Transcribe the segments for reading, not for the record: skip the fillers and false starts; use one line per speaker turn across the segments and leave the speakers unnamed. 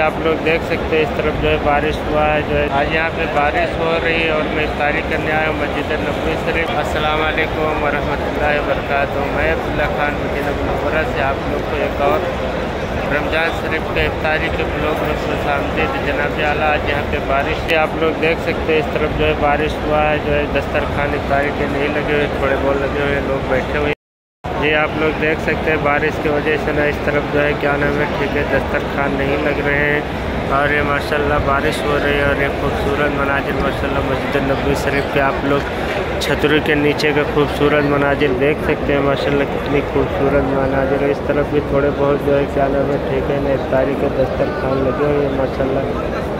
आप लोग देख सकते हैं इस तरफ जो है बारिश हुआ है। जो है आज यहाँ पे बारिश हो रही है और मैं इफ्तारी करने आया हूँ मस्जिद नबवी शरीफ। अस्सलाम वालेकुम वरहमतुल्लाहि वबरकातुहू। मैं अब्दुल्ला खान मदीना मुनव्वरा से आप लोग को एक और रमज़ान शरीफ के इफ्तारी के ब्लॉग में खुशामदीद जनाब आला। आज यहाँ पे बारिश है, आप लोग देख सकते हैं इस तरफ जो है बारिश हुआ है। जो है दस्तरखान इफ्तारी के नहीं लगे हुए, थोड़े बहुत लगे हुए, लोग बैठे हुए। ये आप लोग देख सकते हैं बारिश की वजह से ना इस तरफ जो है क्या नाम है ठीक है दस्तरखान नहीं लग रहे हैं। और ये माशाल्लाह बारिश हो रही है और ये खूबसूरत मनाजिर माशाल्लाह मस्जिद नबवी शरीफ के आप लोग छतरी के नीचे का खूबसूरत मनाजिर देख सकते हैं। माशाल्लाह कितनी खूबसूरत मनाजिर है। इस तरफ भी थोड़े बहुत जो है क्या नाम है ठीक है ना इफ्तारी के दस्तरखान लगे हुए हैं माशाल्लाह।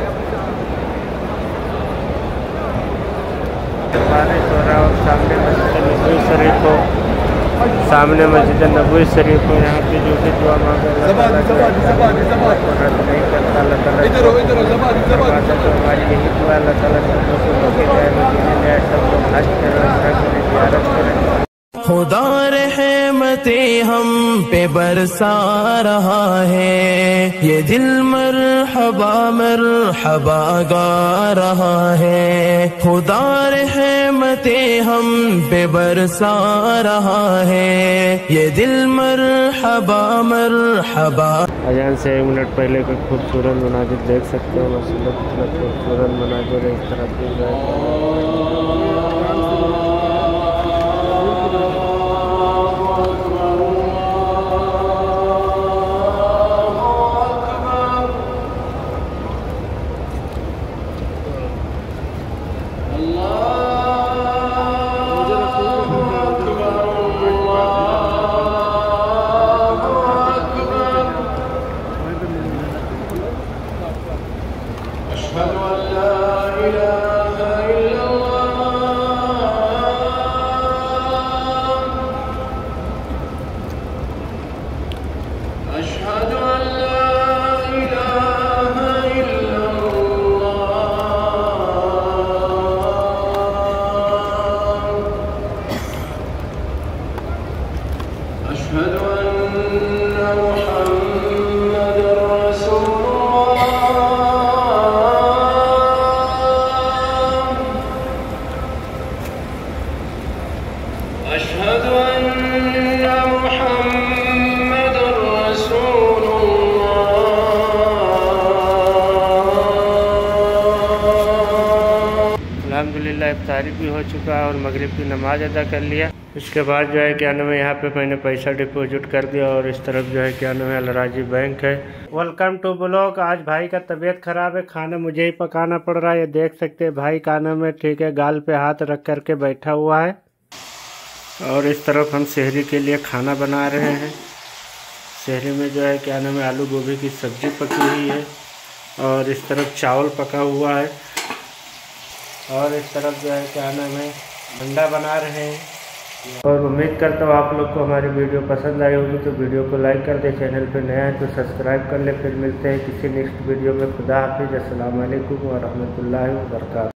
बारिश हो रहा है और सामने मस्जिद नबवी शरीफ को मस्जिद नबवी शरीफ को यहाँ पे जो भी दुआ मांगे रद्द नहीं करता। अल्लाह ताला तो हमारी यही दुआ अल्लाह ताला सब लोग हज करें।
खुदा रहमतें हम पे बरसा रहा है, ये दिल मरहबा मरहबा गा रहा है। खुदा रहमतें हम पे बरसा रहा है, ये दिल मरहबा मरहबा।
अजान से 1 मिनट पहले का खूबसूरत मनाजिर देख सकते हो माशाल्लाह कितना खूबसूरत मनाजिर है। इस तरफ भी अल्हम्दुलिल्लाह इफ्तारी भी हो चुका है और मगरिब की नमाज़ अदा कर लिया। इसके बाद जो है क्या नाम है यहाँ पे मैंने पैसा डिपॉजिट कर दिया और इस तरफ जो है क्या नाम है अलराजी बैंक है। Welcome to blog. आज भाई का तबीयत ख़राब है, खाना मुझे ही पकाना पड़ रहा है। ये देख सकते हैं भाई का नाम है ठीक है गाल पे हाथ रख कर के बैठा हुआ है। और इस तरफ हम शहरी के लिए खाना बना रहे हैं। शहरी में जो है क्या नाम है आलू गोभी की सब्ज़ी पकी हुई है और इस तरफ चावल पका हुआ है और इस तरफ जो है क्या नाम है अंडा बना रहे हैं। और उम्मीद करता हूँ आप लोग को हमारी वीडियो पसंद आई होगी, तो वीडियो को लाइक कर दे, चैनल पे नया है तो सब्सक्राइब कर ले। फिर मिलते हैं किसी नेक्स्ट वीडियो में। खुदा हाफिज़। अस्सलाम वालेकुम व रहमतुल्लाहि व बरकातहू।